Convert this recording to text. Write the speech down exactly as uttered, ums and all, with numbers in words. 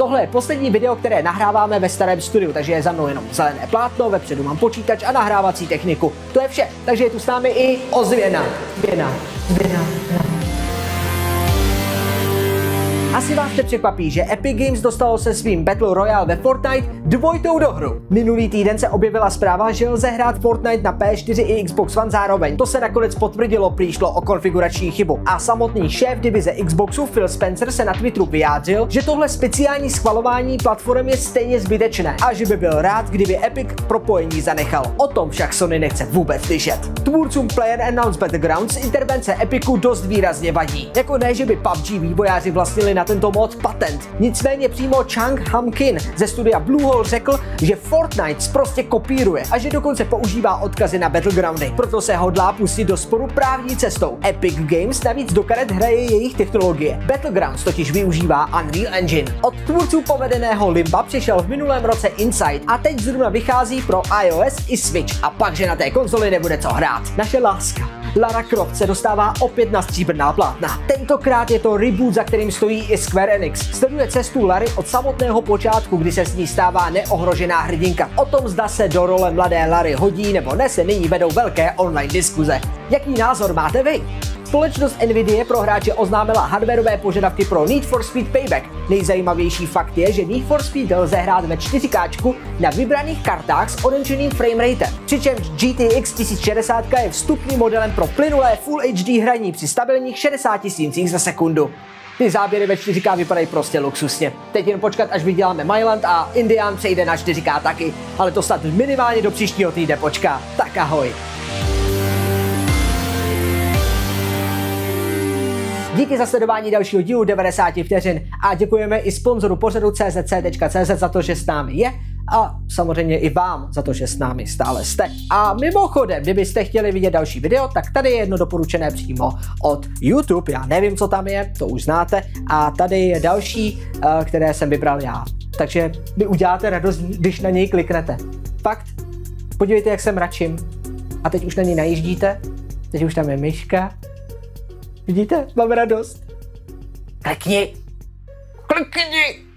Tohle je poslední video, které nahráváme ve starém studiu, takže je za mnou jenom zelené plátno, vepředu mám počítač a nahrávací techniku. To je vše, takže je tu s námi i ozvěna. Zvěna, zvěna, Asi vás nepřekvapí, že Epic Games dostalo se svým Battle Royale ve Fortnite dvojitou do hru. Minulý týden se objevila zpráva, že lze hrát Fortnite na P S čtyři i Xbox One zároveň. To se nakonec potvrdilo, prý šlo o konfigurační chybu. A samotný šéf divize Xboxu Phil Spencer se na Twitteru vyjádřil, že tohle speciální schvalování platform je stejně zbytečné a že by byl rád, kdyby Epic propojení zanechal. O tom však Sony nechce vůbec slyšet. Tvůrcům PlayerUnknown's Battlegrounds intervence Epicu dost výrazně vadí. Jako ne, že by P U B G vývojáři vlastnili na tento mod patent. Nicméně přímo Chang Ham Kin ze studia Bluehole řekl, že Fortnite prostě kopíruje a že dokonce používá odkazy na Battlegroundy. Proto se hodlá pustit do sporu právní cestou. Epic Games navíc do karet hraje jejich technologie. Battlegrounds totiž využívá Unreal Engine. Od tvůrců povedeného Limba přišel v minulém roce Inside a teď zrovna vychází pro iOS i Switch. A pak, že na té konzoli nebude co hrát. Naše láska Lara Croft se dostává opět na stříbrná plátna. Tentokrát je to reboot, za kterým stojí i Square Enix. Sleduje cestu Lary od samotného počátku, kdy se s ní stává neohrožená hrdinka. O tom, zda se do role mladé Lary hodí nebo ne, se nyní vedou velké online diskuze. Jaký názor máte vy? Společnost Nvidia pro hráče oznámila hardwareové požadavky pro Need for Speed Payback. Nejzajímavější fakt je, že Need for Speed lze hrát ve čtyři ká na vybraných kartách s oranženým frameratem. Přičemž G T X tisíc šedesát je vstupním modelem pro plynulé Full H D hraní při stabilních šedesáti snímcích za sekundu. Ty záběry ve čtyři ká vypadají prostě luxusně. Teď jen počkat, až vyděláme Myland a Indian přejde na čtyři ká taky, ale to snad minimálně do příštího týdne počká. Tak ahoj. Díky za sledování dalšího dílu devadesát vteřin a děkujeme i sponzoru pořadu C Z C tečka C Z za to, že s námi je a samozřejmě i vám za to, že s námi stále jste. A mimochodem, kdybyste chtěli vidět další video, tak tady je jedno doporučené přímo od YouTube, já nevím, co tam je, to už znáte, a tady je další, které jsem vybral já. Takže mi uděláte radost, když na něj kliknete. Fakt, podívejte, jak se mračím. A teď už na něj najíždíte, teď už tam je myška. Vidíte? Mám radost. Klikni! Klikni!